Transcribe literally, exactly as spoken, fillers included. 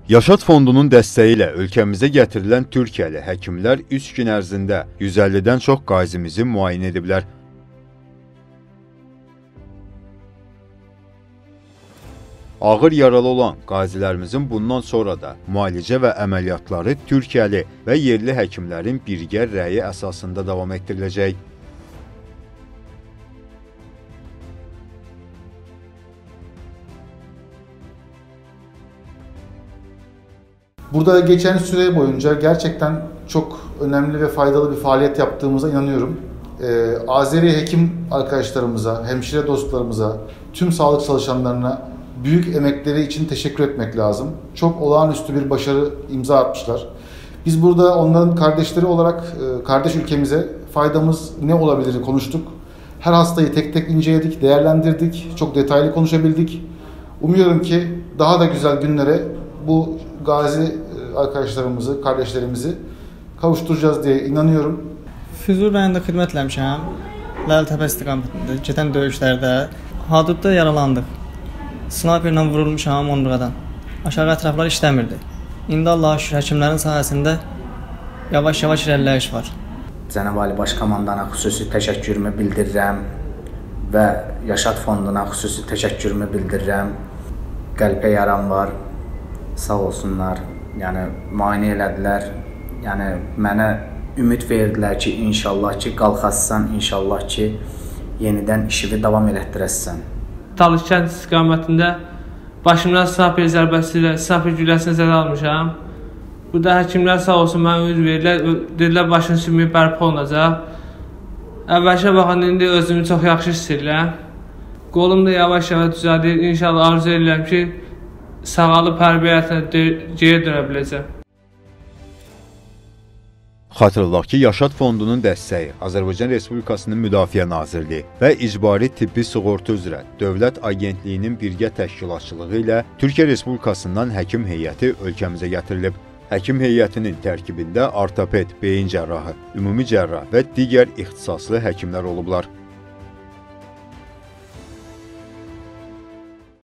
Yaşad Fondunun dəstəyi ilə ölkəmizə gətirilən Türkiyəli həkimlər üç gün ərzində yüz əllidən çox qazimizi müayinə ediblər. Ağır yaralı olan qazilərimizin bundan sonra da müalicə və əməliyyatları Türkiyəli və yerli həkimlərin birgə rəyi əsasında davam etdiriləcək. Burada geçen süre boyunca gerçekten çok önemli ve faydalı bir faaliyet yaptığımıza inanıyorum. Ee, Azeri hekim arkadaşlarımıza, hemşire dostlarımıza, tüm sağlık çalışanlarına büyük emekleri için teşekkür etmek lazım. Çok olağanüstü bir başarı imza atmışlar. Biz burada onların kardeşleri olarak kardeş ülkemize faydamız ne olabilir konuştuk. Her hastayı tek tek inceledik, değerlendirdik, çok detaylı konuşabildik. Umuyorum ki daha da güzel günlere bu gazi arkadaşlarımızı, kardeşlerimizi kavuşturacağız diye inanıyorum. Füzuli rayonunda xidmət eləmişəm. Ləltəpə istiqamətində gedən döyüşlərdə hadudda yaralandıq. Snayperlə vurulmuşam onluğadan. Aşağı ətraflar işləmirdi. İndi Allah'a şükür həkimlərin sayəsində yavaş-yavaş irəliləyiş var. Cənab Ali Baş Komandana xüsusi təşəkkürümü bildirirəm və Yaşad Fonduna xüsusi təşəkkürümü bildirirəm. Qəlbə yaram var. Sağ olsunlar. Yəni müayinə elədilər. Yəni mənə ümid verdilər ki, inşallah ki, qalxasan, inşallah ki, yenidən işini davam elətdirəsən. Talış kənd istiqamətində başımdan snayper zərbəsi ilə snayper gülləsinə zədə almışam. Burada həkimlər sağ olsun mənə ümid verirlər. Dedilər başın sümüyü bərpa olunacaq. Əvvəlşə baxanda indi özümü çox yaxşı hiss edirəm. Qolum da yavaş-yavaş düzəldir. İnşallah arzu edirəm ki, sağalıb hərbi həyatına geri dönə biləcəm. Xatırladaq ki, Yaşad Fondunun dəstəyi Azərbaycan Respublikasının Müdafiə Nazirliyi və İcbari Tibbi Sığorta üzrə Dövlət Agentliyinin birgə təşkilatçılığı ilə Türkiyə Respublikasından həkim heyəti ölkəmizə gətirilib. Həkim heyətinin tərkibində ortoped, beyin cərrahı, ümumi cərrah və digər ixtisaslı həkimlər olublar.